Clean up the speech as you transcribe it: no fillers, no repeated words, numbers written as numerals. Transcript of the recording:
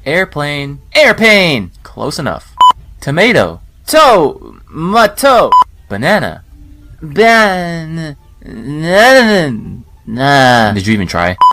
Airplane. Airplane! Close enough. Tomato. Tomato. Banana. Did you even try?